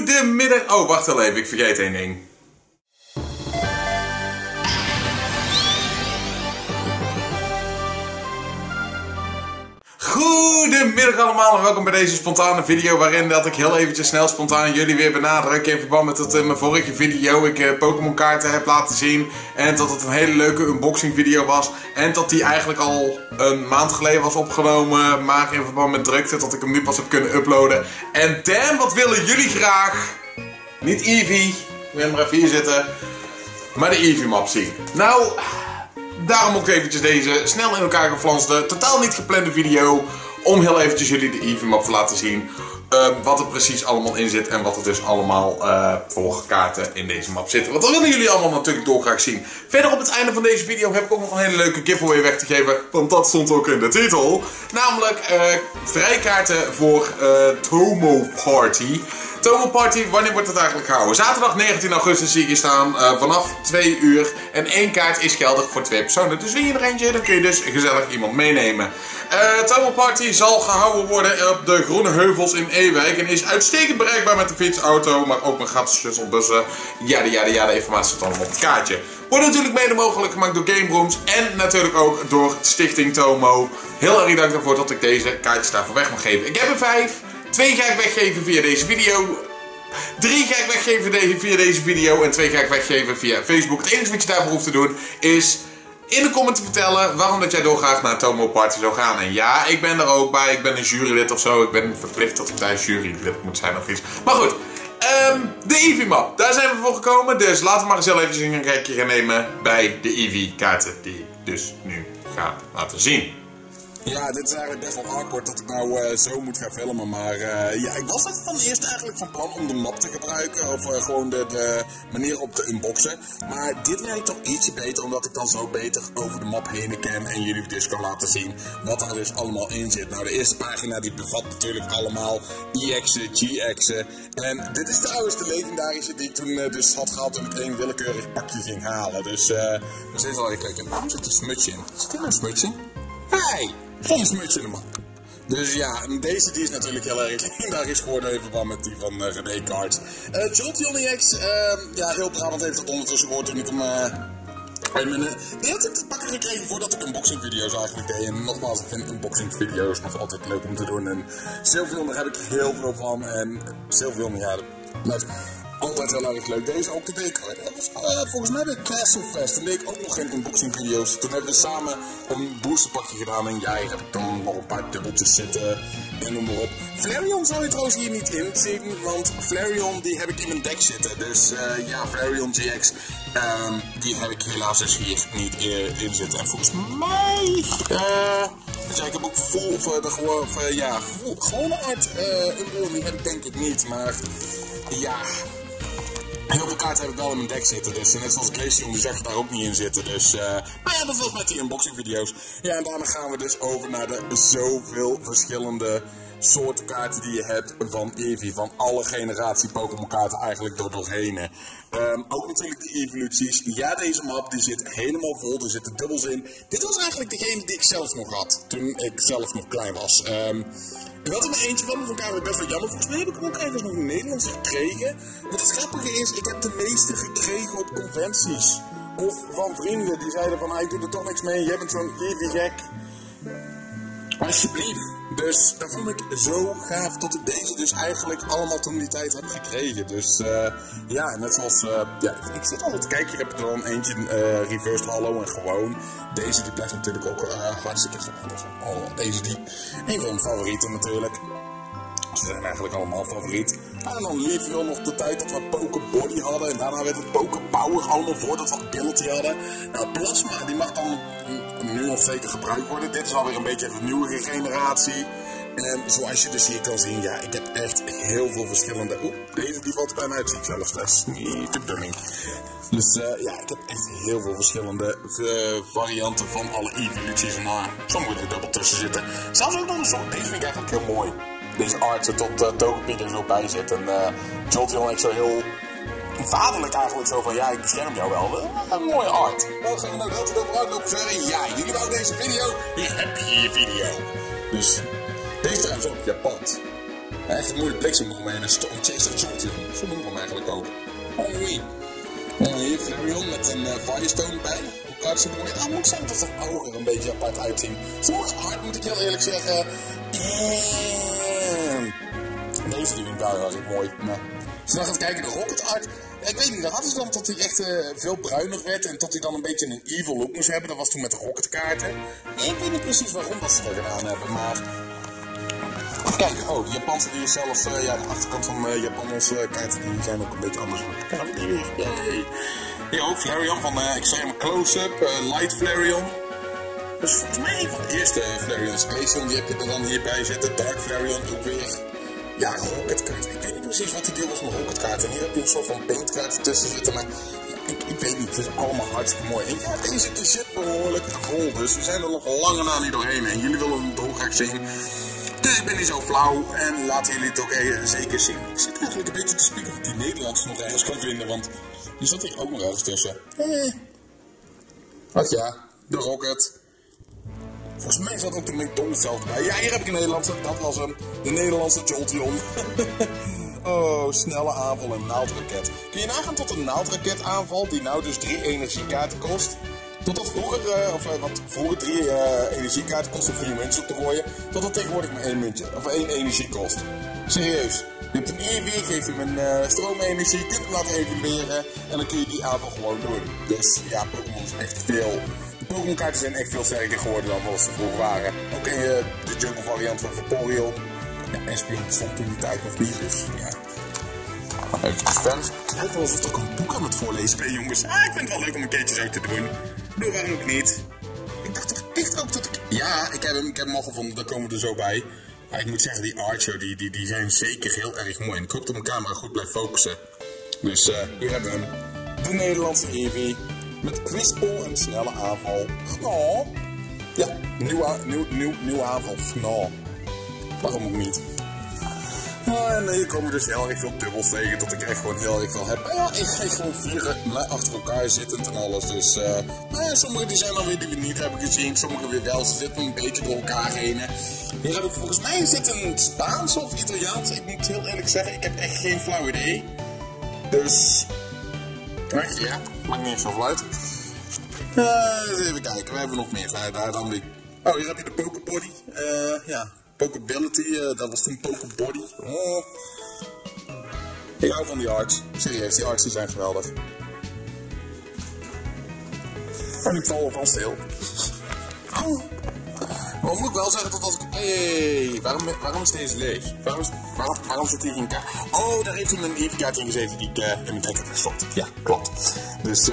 Goedemiddag. Oh, wacht wel even. Ik vergeet één ding. Goedemiddag allemaal en welkom bij deze spontane video waarin dat ik heel eventjes snel spontaan jullie weer benadruk in verband met dat in mijn vorige video ik Pokémon kaarten heb laten zien en dat het een hele leuke unboxing video was en dat die eigenlijk al een maand geleden was opgenomen, maar in verband met drukte dat ik hem nu pas heb kunnen uploaden. En damn, wat willen jullie graag? Niet Eevee, ik wil maar even hier zitten, maar de Eevee map zien. Nou, daarom ook eventjes deze snel in elkaar geflanste, totaal niet geplande video. Om heel eventjes jullie de Eevee map te laten zien. Wat er precies allemaal in zit. En wat er dus allemaal voor kaarten in deze map zitten. Want dat willen jullie allemaal natuurlijk dolgraag zien. Verder op het einde van deze video heb ik ook nog een hele leuke giveaway weg te geven. Want dat stond ook in de titel. Namelijk vrijkaarten voor Tomo Party. Tomo Party, wanneer wordt het eigenlijk gehouden? Zaterdag 19 augustus zie ik hier staan, vanaf 2 uur. En 1 kaart is geldig voor 2 personen. Dus win je er eentje, dan kun je dus gezellig iemand meenemen. Tomo Party zal gehouden worden op de Groene Heuvels in Ewijk. En is uitstekend bereikbaar met de fiets, auto, maar ook met gratis shuttle-bussen. Ja, de informatie staat allemaal op het kaartje. Wordt natuurlijk mede mogelijk gemaakt door Game Rooms en natuurlijk ook door Stichting Tomo. Heel erg dank daarvoor dat ik deze kaartjes daarvoor weg mag geven. Ik heb er 5. 2 ga ik weggeven via deze video. 3 ga ik weggeven via deze video. En 2 ga ik weggeven via Facebook. Het enige wat je daarvoor hoeft te doen is in de comment te vertellen waarom dat jij dolgraag naar Tomo Party zou gaan. En ja, ik ben er ook bij. Ik ben een jurylid of zo. Ik ben verplicht dat ik daar jurylid moet zijn of iets. Maar goed, de Eevee map. Daar zijn we voor gekomen. Dus laten we maar eens heel eventjes een kijkje gaan nemen bij de Eevee kaarten die ik dus nu ga laten zien. Ja, dit is eigenlijk best wel awkward dat ik nou zo moet gaan filmen, maar ja, ik was van eerst eigenlijk van plan om de map te gebruiken, of gewoon de manier op te unboxen. Maar dit werkt toch ietsje beter, omdat ik dan zo beter over de map heen ken en jullie dus kan laten zien wat er dus allemaal in zit. Nou, de eerste pagina die bevat natuurlijk allemaal EX'en, GX'en. En dit is trouwens de legendarische die ik toen dus had gehad toen ik één willekeurig pakje ging halen. Dus eens zal ik kijken, waarom zit er een smutje in? Zit er een smutje in? Hey! Geen smutje in de map. Dus ja, deze die is natuurlijk heel erg legendarisch geworden in verband met die van René Cards. Jolteon EX, ja, heel Brabant heeft het ondertussen gehoord toen ik hem die had ik te pakken gekregen voordat ik unboxing video's eigenlijk deed. En nogmaals, ik vind unboxing video's nog altijd leuk om te doen. En Sylveon, daar heb ik heel veel van. En Sylveon, ja, dat blijft altijd heel erg leuk. Deze ook te decoren. Dat was volgens mij bij Castle Fest. Toen deed ik ook nog geen unboxing video's. Toen hebben we samen een boosterpakje gedaan. En ja, hier heb ik dan nog een paar dubbeltjes zitten. En noem maar op. Flareon zou je trouwens hier niet in zien. Want Flareon die heb ik in mijn deck zitten. Dus ja, Flareon GX. Die heb ik helaas dus hier niet in zitten. En volgens mij... dus ja, ik heb ook vol voor de gewone art. Die heb ik denk ik niet. Maar ja... Heel veel kaarten heb ik wel in mijn deck zitten, dus net zoals Glaceon, die zag je daar ook niet in zitten. Dus, maar ja, dat was met die unboxing video's. Ja, en daarna gaan we dus over naar de zoveel verschillende soorten kaarten die je hebt van Eevee. Van alle generatie Pokémon kaarten eigenlijk doorheen. Ook natuurlijk de evoluties. Ja, deze map die zit helemaal vol, er zitten dubbels in. Dit was eigenlijk degene die ik zelf nog had, toen ik zelf nog klein was. Ik had er maar eentje van elkaar weer best wel jammer. Volgens mij heb ik hem ook ergens nog in Nederlands gekregen. Maar het grappige is, ik heb de meeste gekregen op conventies. Of van vrienden die zeiden van, ik doe er toch niks mee, jij bent zo'n Eevee gek. Alsjeblieft. Dus dat vond ik zo gaaf dat ik deze dus eigenlijk allemaal toen die tijd heb gekregen. Dus ja, net zoals, ja, ik zit altijd te kijken. Hier heb ik er dan eentje reversed hollow en gewoon. Deze die blijft natuurlijk ook hartstikke geweldig. Oh, deze die, een van mijn favorieten natuurlijk. Ze zijn eigenlijk allemaal favoriet. En dan lief wel nog de tijd dat we Pokébody hadden. En daarna werd het Poképower allemaal voordat we Ability hadden. Nou, Plasma die mag dan nu nog zeker gebruikt worden. Dit is alweer een beetje de nieuwe generatie. En zoals je dus hier kan zien, ja, ik heb echt heel veel verschillende... Oeh, deze die valt bijna uit, zie ik zelfs. Dat is niet de bedoeling. Dus ja, ik heb echt heel veel verschillende varianten van alle evoluties. En sommige er dubbel tussen zitten. Zelfs ook nog een soort, deze vind ik eigenlijk heel mooi. Deze art tot Togepi er zo bij zit. En Jolteon echt zo heel vaderlijk eigenlijk zo van, ja, ik bescherm jou wel. Een mooie art. Dan gaan we nou de hele tijd over uitlopen zeggen, ja, jullie wou deze video, hier heb je je video. Dus deze trouwens ook Japans. Echt een mooie bliksem nog mee en een Storm Chaser Jolteon. Zo noemen we hem eigenlijk ook. Oei. Hier Flareon met een Firestone bij. Hoe kaart ze mooi. Ah, moet ik zeggen dat zijn ogen een beetje apart uitzien. Sommige art moet ik heel eerlijk zeggen. Deze die vind ik wel heel erg mooi. Maar als je dan gaat kijken, de Rocket art. Ik weet niet, daar hadden ze dan tot hij echt veel bruiner werd en tot hij dan een beetje een evil look moest hebben. Dat was toen met de Rocket kaarten. Ik weet niet precies waarom dat ze dat gedaan hebben, maar... Kijk, oh, de Japanse die is zelfs, ja, de achterkant van Japanse kaarten die zijn ook een beetje anders. Yay. Hier ook Flareon van Extreme Close-Up, Light Flareon. Dus volgens mij een van de eerste Flareon Station, die heb je er dan hierbij zitten. Dark Flareon ook weer. Ja, Rocket kaart. Ik weet niet precies wat die deal was met Rocket kaart. En hier heb je een soort van paint kaart tussen zitten, maar ik weet niet, het is allemaal hartstikke mooi. En ja, deze zit behoorlijk vol, dus we zijn er nog lange na niet doorheen. En jullie willen hem dolgraag zien. Dus ik ben niet zo flauw en laten jullie het ook zeker zien. Ik zit eigenlijk een beetje te spieken of ik die Nederlands nog ergens kan vinden, want die zat hier ook nog ergens tussen. Ach ja, de Rocket. Volgens mij zat ook de McDonald's bij. Ja, hier heb ik een Nederlandse, dat was hem. De Nederlandse Jolteon. Oh, snelle aanval en naaldraket. Kun je nagaan tot een naaldraket aanval die nou dus 3 energiekaarten kost? Totdat vroeger, wat vroeger 3 energiekaarten kost om 4 munten op te gooien, totdat tegenwoordig maar 1 muntje, of 1 energie kost. Serieus. Je hebt een EV, geeft hem een stroomenergie, kunt hem laten evolueren en dan kun je die aanval gewoon doen. Dus ja, Pokémon is echt veel. De Pokémon kaarten zijn echt veel sterker geworden dan wat ze vroeger waren. Ook in de jungle variant van Vaporeon. Ja, Espeon stond toen die tijd nog niet, dus ja. Even verder. Het lijkt wel alsof ik een boek aan het voorlezen ben, jongens. Ah, ik vind het wel leuk om een keertje zo te doen. Doe waarom ook niet. Ik dacht toch echt ook dat ik... Ja, ik heb hem al gevonden, daar komen we er zo bij. Maar ik moet zeggen, die artshow, die zijn zeker heel erg mooi. En ik hoop dat mijn camera goed blijft focussen. Dus hier hebben we hem. De Nederlandse Eevee. Met Quizball en snelle aanval. Gnaw. Ja, nieuwe aanval. Gnaw. Waarom ook niet? En hier komen dus heel erg veel dubbels tegen, tot ik echt gewoon heel erg veel heb. Maar ja, ik geef gewoon 4 achter elkaar zittend en alles. Dus, maar ja, sommige die zijn dan weer die we niet hebben gezien, sommige weer wel. Ze zitten een beetje door elkaar heen. Hier heb ik volgens mij een Spaans of Italiaans. Ik moet heel eerlijk zeggen, ik heb echt geen flauw idee. Dus, ja, maakt niet zoveel uit. Eens even kijken, we hebben nog meer daar dan weer. Oh, hier heb je de Pokébody. Ja. Pokability, dat was toen Pokébody. Oh. Ik hou van die arts. Serieus, die arts die zijn geweldig. En ik val ervan stil. Oh. Maar moet ik wel zeggen dat als ik... Hey, waarom is deze leeg? Waarom zit hier geen kaart? Oh, daar heeft hij een EV-kaart in gezeten die ik in mijn deck heb gestopt. Ja, klopt. Dus,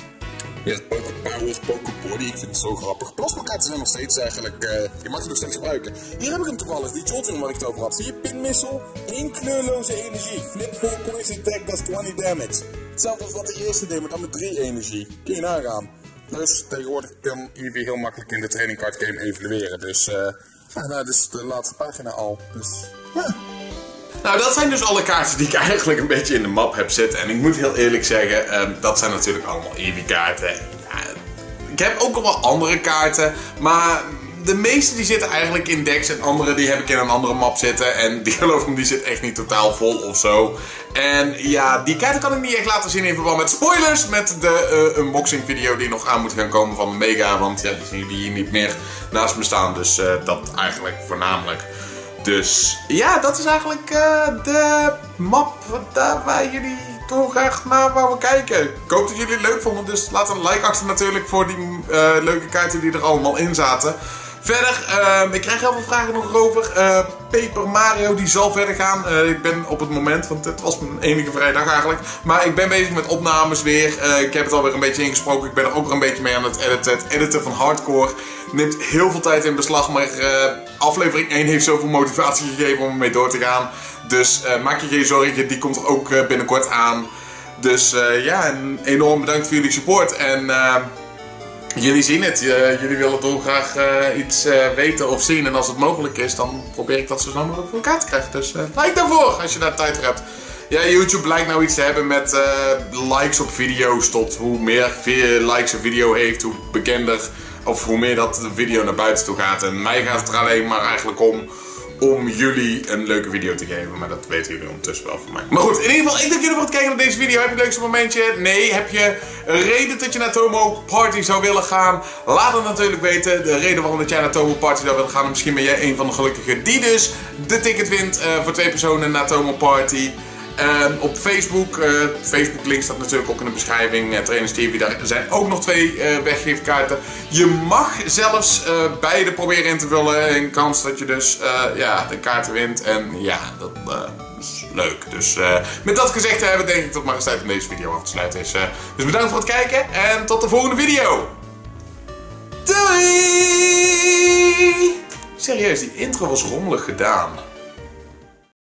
ja, Poképowers, Pokébody, ik vind het zo grappig. Plasmakaarten zijn nog steeds eigenlijk, je mag ze nog steeds gebruiken. Hier heb ik hem toevallig, die Jolteon waar ik het over had. Zie je, pinmissel, 1 kleurloze energie. Flip 4 poison attack, dat is 20 damage. Hetzelfde als wat de eerste deed, maar dan met 3 energie. Kun je nagaan. Dus tegenwoordig kan Eevee heel makkelijk in de training card game evalueren. Dus, nou, dit is de laatste pagina al. Dus, ja. Nou, dat zijn dus alle kaarten die ik eigenlijk een beetje in de map heb zitten. En ik moet heel eerlijk zeggen, dat zijn natuurlijk allemaal Eevee-kaarten. Ja, ik heb ook nog wel andere kaarten, maar de meeste die zitten eigenlijk in decks en andere die heb ik in een andere map zitten. En die, geloof me, die zit echt niet totaal vol of zo. En ja, die kaarten kan ik niet echt laten zien in verband met spoilers. Met de unboxing video die nog aan moet gaan komen van mijn Mega. Want ja, die zien jullie hier niet meer naast me staan. Dus dat eigenlijk voornamelijk. Dus ja, dat is eigenlijk de map waar jullie toch graag naar wouden kijken. Ik hoop dat jullie het leuk vonden. Dus laat een like achter natuurlijk voor die leuke kaarten die er allemaal in zaten. Verder, ik krijg heel veel vragen nog over. Paper Mario die zal verder gaan. Ik ben op het moment, want het was mijn enige vrijdag eigenlijk. Maar ik ben bezig met opnames weer. Ik heb het alweer een beetje ingesproken. Ik ben er ook een beetje mee aan het editen. Het editen van Hardcore neemt heel veel tijd in beslag. Maar aflevering 1 heeft zoveel motivatie gegeven om ermee door te gaan. Dus maak je geen zorgen, die komt er ook binnenkort aan. Dus ja, een enorm bedankt voor jullie support. En jullie zien het. Jullie willen toch graag iets weten of zien. En als het mogelijk is, dan probeer ik dat zo snel mogelijk voor elkaar te krijgen. Dus like daarvoor als je daar tijd voor hebt. Ja, YouTube lijkt nou iets te hebben met likes op video's. Tot hoe meer likes een video heeft, hoe bekender of hoe meer dat de video naar buiten toe gaat. En mij gaat het er alleen maar eigenlijk om om jullie een leuke video te geven. Maar dat weten jullie ondertussen wel van mij. Maar goed, in ieder geval, ik dank jullie voor het kijken naar deze video. Heb je het leukste momentje? Nee. Heb je een reden dat je naar Tomo Party zou willen gaan? Laat het natuurlijk weten. De reden waarom dat jij naar Tomo Party zou willen gaan. En misschien ben jij een van de gelukkigen die dus de ticket wint voor 2 personen naar Tomo Party. Op Facebook, Facebook link staat natuurlijk ook in de beschrijving. Trainers TV, daar zijn ook nog 2 weggeefkaarten. Je mag zelfs beide proberen in te vullen. Een kans dat je dus ja, de kaarten wint. En ja, dat is leuk. Dus met dat gezegd hebben, denk ik dat het maar eens tijd om deze video af te sluiten is. Dus bedankt voor het kijken en tot de volgende video. Doei! Serieus, die intro was rommelig gedaan.